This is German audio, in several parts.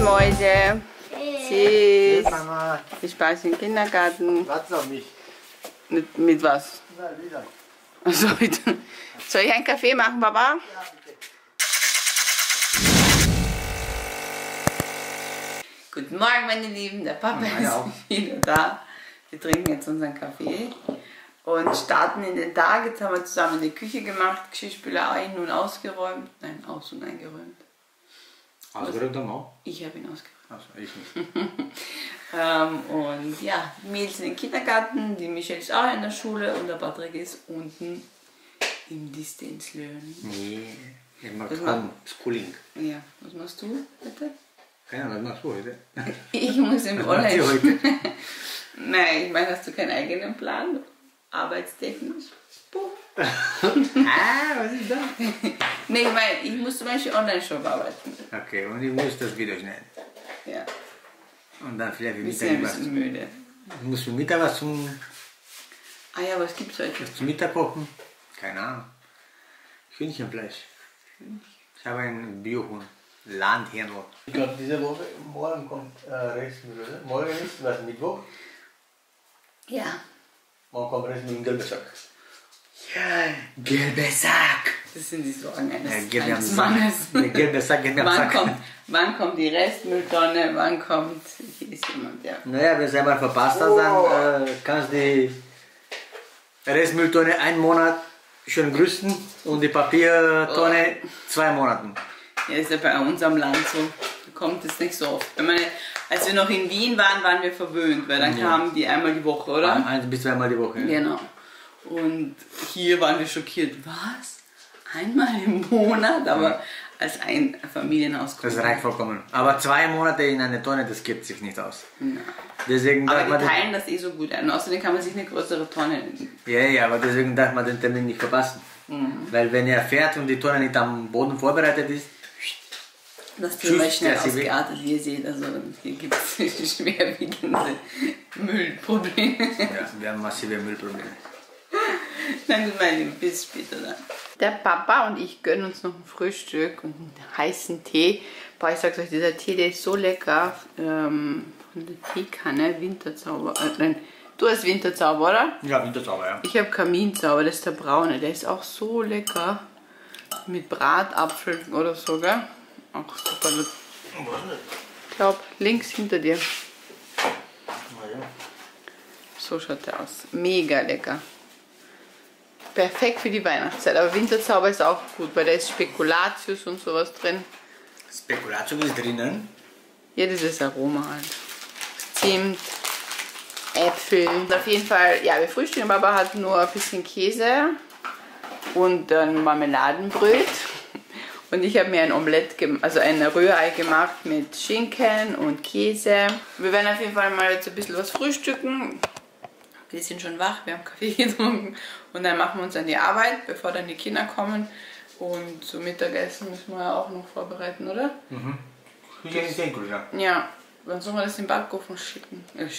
Mäuse. Tschüss. Mama. Viel Spaß im Kindergarten. Warte auf mich. Mit was? Na, wieder. Also, soll ich einen Kaffee machen, Papa? Ja, bitte. Guten Morgen, meine Lieben. Der Papa ist wieder da. Wir trinken jetzt unseren Kaffee und starten in den Tag. Jetzt haben wir zusammen die Küche gemacht, Geschirrspüler ein- und ausgeräumt. Nein, aus- und eingeräumt. Ausgeräumt haben wir auch? Ich habe ihn ausgeräumt. Also, ich nicht. Und ja, die Mädels in den Kindergarten, die Michelle ist auch in der Schule und der Patrick ist unten im Distance Learning. Nee, ich mach Was Homeschooling. Ja, was machst du bitte? Keine Ahnung, was machst du heute? Ich muss im Was macht Online. ihr heute? Nein, ich meine, hast du keinen eigenen Plan? Arbeitstechnisch? Puh. Was ist das? Nee, ich meine, ich muss zum Beispiel Online-Shop arbeiten. Okay, und ich muss das Video schneiden. Ja, Und dann vielleicht wir Mittag sind ein was. bisschen müde. Ich muss für Mittag was zum Was gibt's heute? Mittag kochen. Keine Ahnung. Hühnchenfleisch. Ich habe einen Biohuhn. Landhirn. Ich glaube, diese Woche, morgen kommt Restmüll, oder? Morgen ist was, Mittwoch? Ja. Morgen kommt Restmüll in gelber Sack. Ja, gelber Sack. Das sind die Sorgen Der eines geht mir am Sack. Mannes. Der gelbe Sack geht mir am Sack. Wann kommt die Restmülltonne? Wann kommt... Hier ist jemand, ja. Naja, wenn du einmal verpasst hast, dann kannst du die Restmülltonne einen Monat schön grüßen und die Papiertonne 2 Monaten. Ja, ist ja bei uns am Land so. Da kommt es nicht so oft. Ich meine, als wir noch in Wien waren, waren wir verwöhnt, weil dann kamen die einmal die Woche, oder? 1 bis 2 Mal die Woche. Genau. Und hier waren wir schockiert. Was? Einmal im Monat? Aber als ein Familienhaus. Das reicht vollkommen. Aber 2 Monate in eine Tonne, das geht sich nicht aus. Na. Deswegen Aber darf man die teilen das eh so gut ein. Außerdem kann man sich eine größere Tonne nehmen. ja, aber deswegen darf man den Termin nicht verpassen. Weil wenn er fährt und die Tonne nicht am Boden vorbereitet ist, Das Thema ist schnell der sie weg. ausgeartet, wie ihr seht. Also hier gibt es schwerwiegende Müllprobleme. ja, wir haben massive Müllprobleme. Na gut, meine Lieben, bis später dann. Der Papa und ich gönnen uns noch ein Frühstück und einen heißen Tee. Boah, ich sag's euch, dieser Tee, der ist so lecker. Von der Teekanne, Winterzauber. Nein, du hast Winterzauber, oder? Ja, Winterzauber, ja. Ich habe Kaminzauber, das ist der braune. Der ist auch so lecker. Mit Bratapfel oder so, gell? Auch super. Ich glaube, links hinter dir. So schaut der aus. Mega lecker. Perfekt für die Weihnachtszeit. Aber Winterzauber ist auch gut, weil da ist Spekulatius und sowas drin. Spekulatius ist drinnen. Ja, dieses Aroma halt. Zimt, Äpfel. Und auf jeden Fall, ja, wir frühstücken. Papa hat nur ein bisschen Käse und ein Marmeladenbröt. Und ich habe mir ein Omelette, also ein Rührei gemacht mit Schinken und Käse. Wir werden auf jeden Fall mal jetzt ein bisschen was frühstücken. Wir sind schon wach, wir haben Kaffee getrunken und dann machen wir uns an die Arbeit, bevor dann die Kinder kommen. Und zum Mittagessen müssen wir ja auch noch vorbereiten, oder? Ja, wann sollen wir das in den Backofen schieben.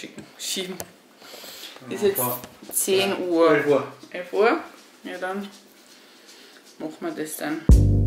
Ist jetzt 10 Uhr. 11 Uhr. 11 Uhr? Ja, dann machen wir das dann.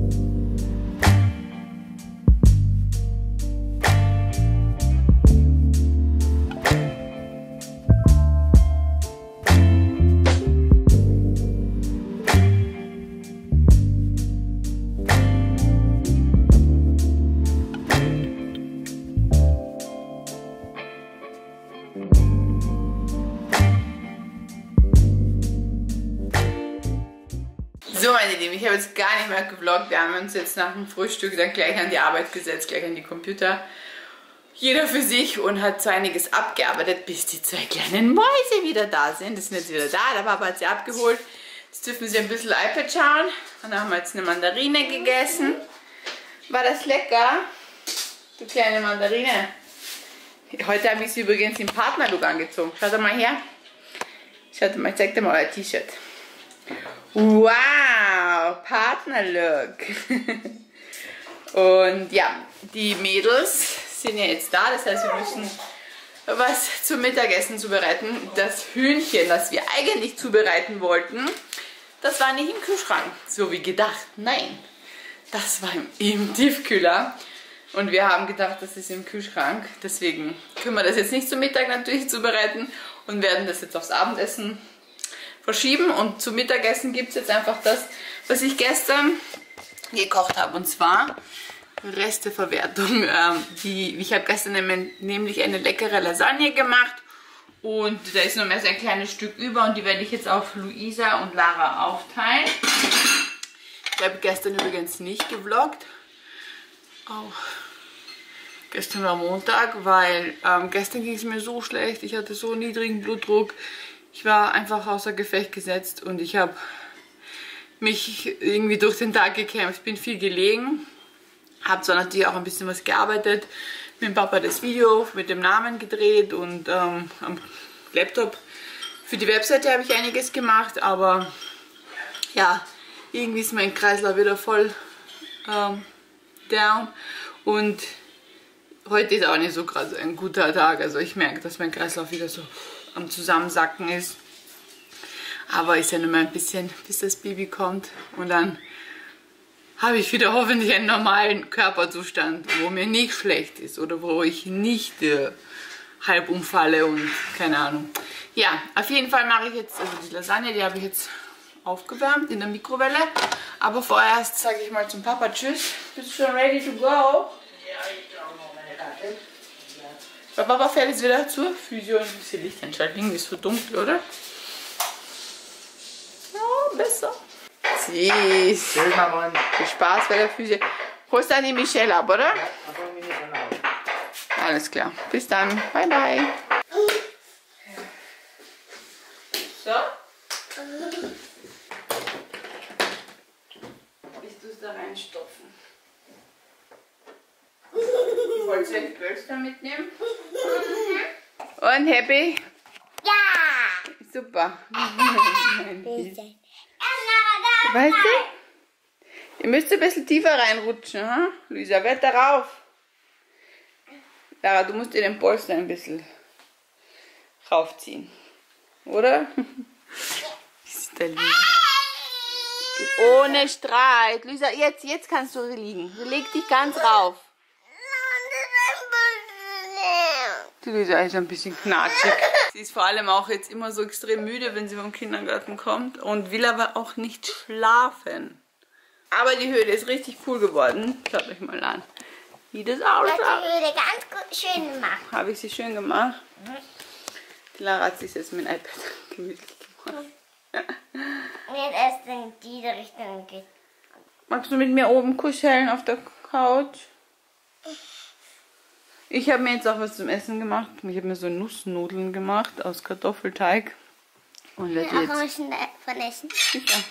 So, meine Lieben, ich habe jetzt gar nicht mehr gevloggt. Wir haben uns jetzt nach dem Frühstück dann gleich an die Arbeit gesetzt, gleich an die Computer. Jeder für sich und hat so einiges abgearbeitet, bis die 2 kleinen Mäuse wieder da sind. Die sind jetzt wieder da, der Papa hat sie abgeholt. Jetzt dürfen sie ein bisschen iPad schauen. Und dann haben wir jetzt eine Mandarine gegessen. War das lecker? Du kleine Mandarine. Heute habe ich sie übrigens im Partnerlook angezogen. Schaut mal her. Schaut mal, ich zeig dir mal euer T-Shirt. Wow, Partnerlook. Und ja, die Mädels sind ja jetzt da, das heißt, wir müssen was zum Mittagessen zubereiten. Das Hühnchen, das wir eigentlich zubereiten wollten, das war nicht im Kühlschrank, so wie gedacht. Nein, das war im Tiefkühler. Und wir haben gedacht, das ist im Kühlschrank. Deswegen können wir das jetzt nicht zum Mittag natürlich zubereiten und werden das jetzt aufs Abendessen verschieben. Und zum Mittagessen gibt es jetzt einfach das, was ich gestern gekocht habe. Und zwar Resteverwertung. Ich habe gestern nämlich eine leckere Lasagne gemacht. Und da ist nur mehr so ein kleines Stück über. Und die werde ich jetzt auf Luisa und Lara aufteilen. Ich habe gestern übrigens nicht gevloggt. Oh. Gestern war Montag, weil gestern ging es mir so schlecht. Ich hatte so niedrigen Blutdruck. Ich war einfach außer Gefecht gesetzt und ich habe mich irgendwie durch den Tag gekämpft. Bin viel gelegen. Habe zwar natürlich auch ein bisschen was gearbeitet. Mit dem Papa das Video mit dem Namen gedreht und am Laptop. Für die Webseite habe ich einiges gemacht, aber ja, irgendwie ist mein Kreislauf wieder voll down und heute ist auch nicht so gerade ein guter Tag, also ich merke, dass mein Kreislauf wieder so am Zusammensacken ist, aber ist ja nur mal ein bisschen, bis das Baby kommt und dann habe ich wieder hoffentlich einen normalen Körperzustand, wo mir nicht schlecht ist oder wo ich nicht halb umfalle und keine Ahnung. Ja, auf jeden Fall mache ich jetzt, also die Lasagne, die habe ich jetzt aufgewärmt in der Mikrowelle. Aber vorerst sage ich mal zum Papa Tschüss. Bist du schon ready to go? Ja, ich brauche noch meine Karte. Der Papa fährt jetzt wieder zur Physio und ein bisschen Licht einschalten. Ist so dunkel, oder? Ja, besser. Süß. Tschüss, Mama. Viel Spaß bei der Physio. Holst dann die Michelle ab, oder? Ja, aber mir schon auch. Alles klar. Bis dann. Bye, bye. So. Willst du es da reinstopfen? Wolltest du den Pölster mitnehmen? Und happy? Ja! Super. Weißt du? Ihr müsst ein bisschen tiefer reinrutschen, ha? Luisa, wett darauf. Lara, du musst dir den Polster ein bisschen raufziehen. Oder? Ist da liegen. Ohne Streit. Luisa, jetzt kannst du liegen. Leg dich ganz rauf. Die Luisa ist ein bisschen knatschig. Sie ist vor allem auch jetzt immer so extrem müde, wenn sie vom Kindergarten kommt und will aber auch nicht schlafen. Aber die Höhle ist richtig cool geworden. Schaut euch mal an, wie das ausschaut. Du hast die Höhle ganz schön gemacht. Habe ich sie schön gemacht? Die Lara hat sich jetzt mit dem iPad gemütlich gemacht. Wenn es in diese Richtung geht. Magst du mit mir oben kuscheln auf der Couch? Ich habe mir jetzt auch was zum Essen gemacht. Ich habe mir so Nussnudeln gemacht aus Kartoffelteig. Und werde Auch jetzt... ein bisschen davon essen. Sicher.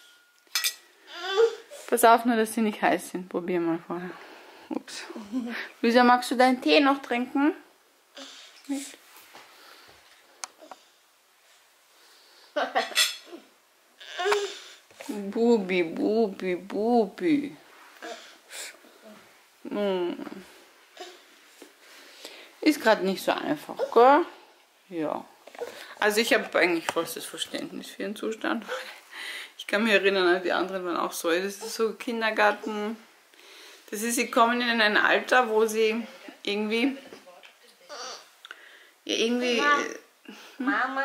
Pass auf nur, dass sie nicht heiß sind. Probier mal vorher. Ups. Luisa, magst du deinen Tee noch trinken? Nicht? Bubi, Bubi, Bubi. Ist gerade nicht so einfach, gell? Ja. Also ich habe eigentlich vollstes Verständnis für ihren Zustand. Ich kann mich erinnern, die anderen waren auch so. Das ist so Kindergarten. Das ist, sie kommen in ein Alter, wo sie irgendwie... Ja, irgendwie... Mama.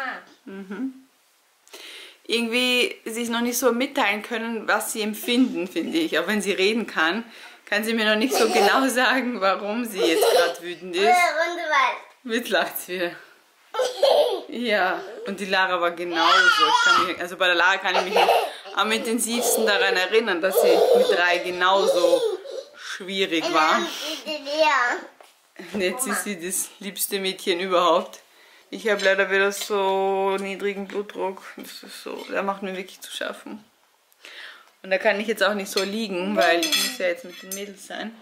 Irgendwie sich noch nicht so mitteilen können, was sie empfinden, finde ich. Auch wenn sie reden kann sie mir noch nicht so genau sagen, warum sie jetzt gerade wütend ist. Jetzt lacht sie wieder. Ja, und die Lara war genauso. Also bei der Lara kann ich mich noch am intensivsten daran erinnern, dass sie mit 3 genauso schwierig war. Und jetzt ist sie das liebste Mädchen überhaupt. Ich habe leider wieder so niedrigen Blutdruck. Das ist so, der macht mir wirklich zu schaffen. Und da kann ich jetzt auch nicht so liegen, weil ich muss ja jetzt mit den Mädels sein.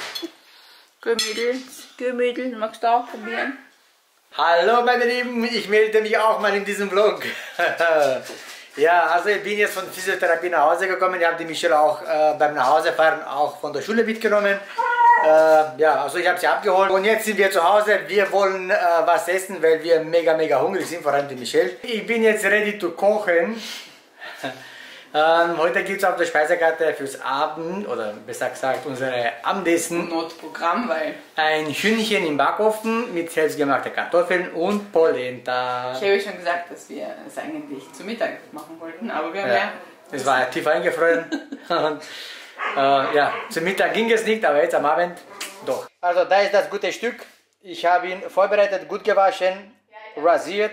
Mädels, magst du auch probieren? Hallo meine Lieben, ich melde mich auch mal in diesem Vlog. Ja, also ich bin jetzt von Physiotherapie nach Hause gekommen. Ich habe die Michelle auch beim Nachhausefahren auch von der Schule mitgenommen. Ja, also ich habe sie abgeholt und jetzt sind wir zu Hause. Wir wollen was essen, weil wir mega hungrig sind, vor allem die Michelle. Ich bin jetzt ready to kochen. Heute gibt es auf der Speisekarte fürs Abend, oder besser gesagt unsere Abendessen, Notprogramm, weil ein Hühnchen im Backofen mit selbstgemachten Kartoffeln und Polenta. ich habe schon gesagt, dass wir es eigentlich zu Mittag machen wollten, aber wir haben ja... Es war ja tief eingefroren. Und, ja, zum Mittag ging es nicht, aber jetzt am Abend doch. Also da ist das gute Stück. Ich habe ihn vorbereitet, gut gewaschen, rasiert.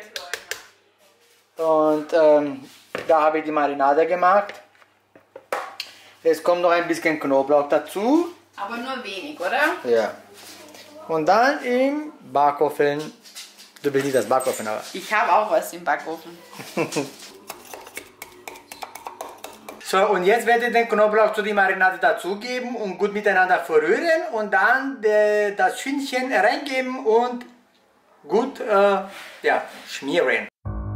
Und da habe ich die Marinade gemacht. Es kommt noch ein bisschen Knoblauch dazu. Aber nur wenig, oder? Ja. Und dann im Backofen. Du bist nicht das Backofen, aber. Ich habe auch was im Backofen. So, und jetzt werde ich den Knoblauch zu der Marinade dazugeben und gut miteinander verrühren und dann das Hühnchen reingeben und gut ja, schmieren.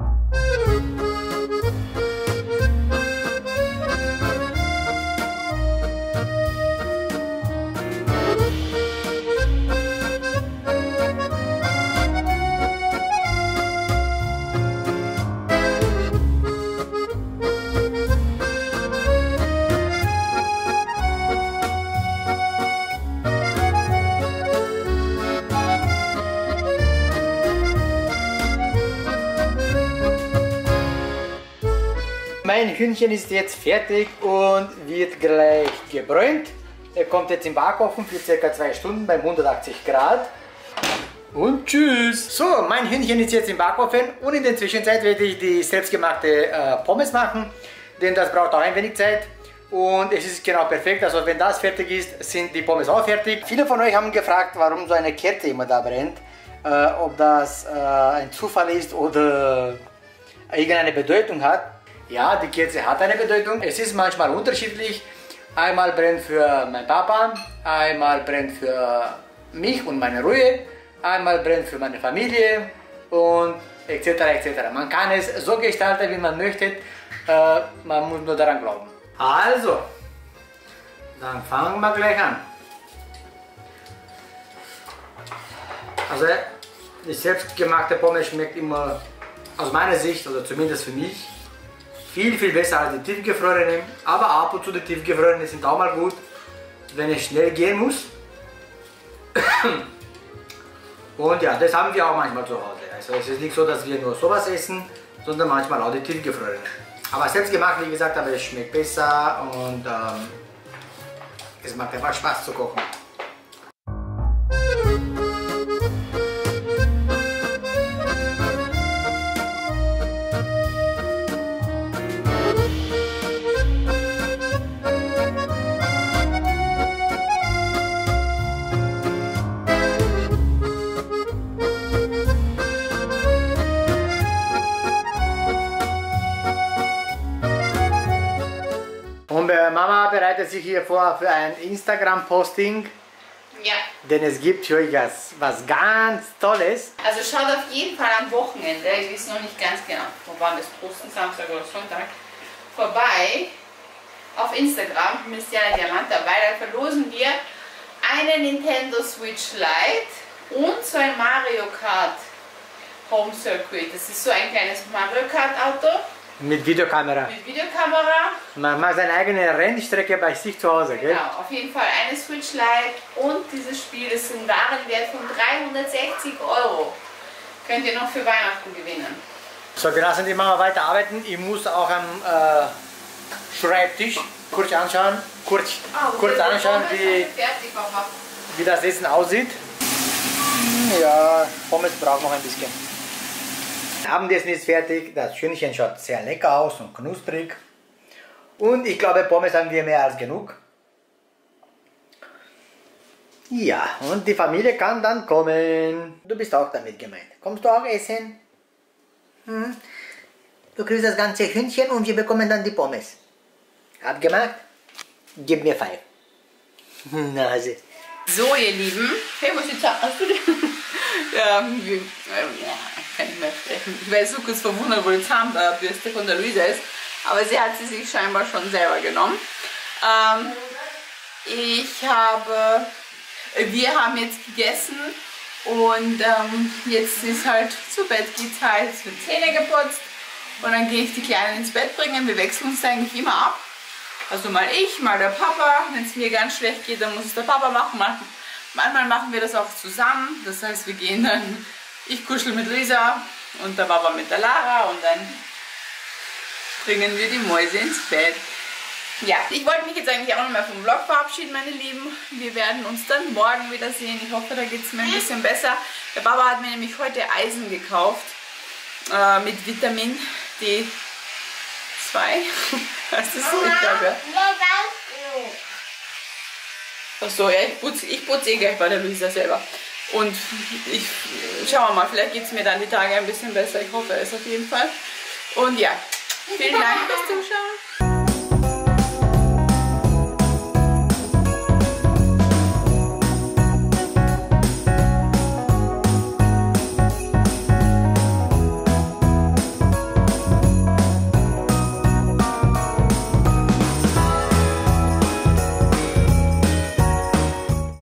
Mein Hühnchen ist jetzt fertig und wird gleich gebräunt. Er kommt jetzt im Backofen für ca. 2 Stunden bei 180 Grad. Und tschüss! So, mein Hühnchen ist jetzt im Backofen und in der Zwischenzeit werde ich die selbstgemachte Pommes machen, denn das braucht auch ein wenig Zeit. Und es ist genau perfekt, also wenn das fertig ist, sind die Pommes auch fertig. Viele von euch haben gefragt, warum so eine Kerze immer da brennt. Ob das ein Zufall ist oder irgendeine Bedeutung hat. Ja, die Kerze hat eine Bedeutung. Es ist manchmal unterschiedlich. Einmal brennt für meinen Papa, einmal brennt für mich und meine Ruhe, einmal brennt für meine Familie und etc. etc. Man kann es so gestalten, wie man möchte. Man muss nur daran glauben. Also, dann fangen wir gleich an. Also, die selbstgemachte Pommes schmeckt immer aus meiner Sicht, oder zumindest für mich, viel besser als die tiefgefrorenen, aber ab und zu die tiefgefrorenen sind auch mal gut, wenn es schnell gehen muss. Und ja, das haben wir auch manchmal zu Hause. Also es ist nicht so, dass wir nur sowas essen, sondern manchmal auch die tiefgefrorenen. Aber selbst gemacht, wie gesagt, aber es schmeckt besser und es macht einfach Spaß zu kochen. Und Mama bereitet sich hier vor für ein Instagram-Posting, Ja. denn es gibt für euch was ganz Tolles. Also schaut auf jeden Fall am Wochenende, ich weiß noch nicht ganz genau, wo war das, Posten, Samstag oder Sonntag, vorbei auf Instagram, Mistiana Diamanta, weil da verlosen wir eine Nintendo Switch Lite und so ein Mario Kart Home Circuit. Das ist so ein kleines Mario Kart Auto Mit Videokamera. mit Videokamera. Man macht seine eigene Rennstrecke bei sich zu Hause, gell? Genau, auf jeden Fall eine Switch Lite und dieses Spiel ist ein Warenwert von 360 €. Könnt ihr noch für Weihnachten gewinnen. So, wir lassen die Mama weiter arbeiten. Ich muss auch am Schreibtisch kurz anschauen, wie das Essen aussieht. Ja, Pommes braucht noch ein bisschen. Abendessen ist fertig, das Hühnchen schaut sehr lecker aus und knusprig. Und ich glaube, Pommes haben wir mehr als genug. Ja, und die Familie kann dann kommen. Du bist auch damit gemeint. Kommst du auch essen? Hm? Du kriegst das ganze Hühnchen und wir bekommen dann die Pommes. Abgemacht? Gib mir 5. Nase. So, ihr Lieben, hey, was jetzt hast du denn? Ja, kann ich mehr sprechen. Ich war so kurz verwundert, wo die Zahnbürste von der Luisa ist, aber sie hat sie sich scheinbar schon selber genommen. Wir haben jetzt gegessen und jetzt ist halt zu Bett geht's halt, es wird Zähne geputzt Und dann gehe ich die Kleinen ins Bett bringen. Wir wechseln uns eigentlich immer ab. Also mal ich, mal der Papa. Wenn es mir ganz schlecht geht, dann muss es der Papa machen. Manchmal machen wir das auch zusammen. Das heißt, wir gehen dann, ich kuschel mit Lisa und der Papa mit der Lara und dann bringen wir die Mäuse ins Bett. Ja, ich wollte mich jetzt eigentlich auch noch mal vom Vlog verabschieden, meine Lieben. Wir werden uns dann morgen wiedersehen. Ich hoffe, da geht es mir ein bisschen besser. Der Papa hat mir nämlich heute Eisen gekauft mit Vitamin D2. Heißt das so? Ich glaube, ja. Achso, ja, ich putze gleich bei der Luisa selber. Und schauen wir mal, vielleicht geht es mir dann die Tage ein bisschen besser. Ich hoffe es auf jeden Fall. Und ja, vielen Dank fürs Zuschauen.